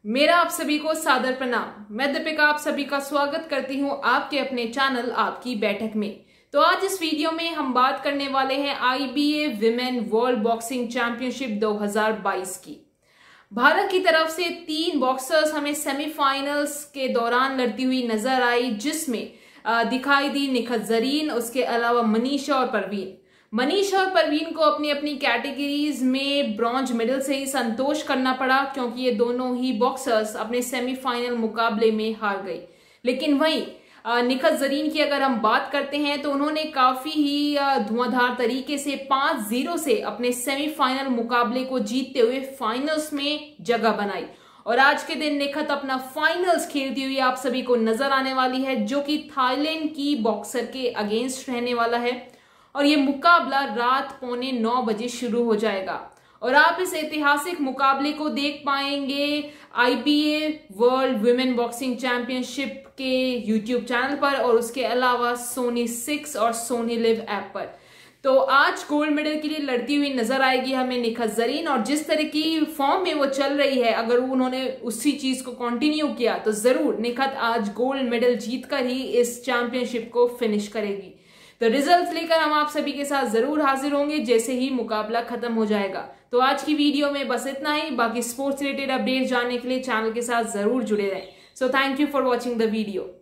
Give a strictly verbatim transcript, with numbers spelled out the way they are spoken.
मेरा आप सभी को सादर प्रणाम। मैं दीपिका आप सभी का स्वागत करती हूं आपके अपने चैनल आपकी बैठक में। तो आज इस वीडियो में हम बात करने वाले हैं I B A women world boxing championship दो हज़ार बाईस की। भारत की तरफ से तीन बॉक्सर्स हमें सेमीफाइनल्स के दौरान लड़ती हुई नजर आई, जिसमें दिखाई दी निखत जरीन, उसके अलावा मनीषा और परवीन। मनीषा और परवीन को अपनी अपनी कैटेगरीज में ब्रॉन्ज मेडल से ही संतोष करना पड़ा, क्योंकि ये दोनों ही बॉक्सर्स अपने सेमीफाइनल मुकाबले में हार गई। लेकिन वहीं निखत जरीन की अगर हम बात करते हैं तो उन्होंने काफी ही धुआंधार तरीके से पांच जीरो से अपने सेमीफाइनल मुकाबले को जीतते हुए फाइनल्स में जगह बनाई। और आज के दिन निखत अपना फाइनल्स खेलती हुई आप सभी को नजर आने वाली है, जो कि थाईलैंड की बॉक्सर के अगेंस्ट रहने वाला है। और ये मुकाबला रात पौने नौ बजे शुरू हो जाएगा और आप इस ऐतिहासिक मुकाबले को देख पाएंगे I B A world women boxing championship के यूट्यूब चैनल पर और उसके अलावा सोनी सिक्स और सोनी लिव ऐप पर। तो आज गोल्ड मेडल के लिए लड़ती हुई नजर आएगी हमें निखत जरीन, और जिस तरह की फॉर्म में वो चल रही है, अगर उन्होंने उसी चीज को कंटिन्यू किया तो जरूर निखत आज गोल्ड मेडल जीतकर ही इस चैंपियनशिप को फिनिश करेगी। तो रिजल्ट्स लेकर हम आप सभी के साथ जरूर हाजिर होंगे जैसे ही मुकाबला खत्म हो जाएगा। तो आज की वीडियो में बस इतना ही। बाकी स्पोर्ट्स रिलेटेड अपडेट जानने के लिए चैनल के साथ जरूर जुड़े रहें। So thank you for watching the video.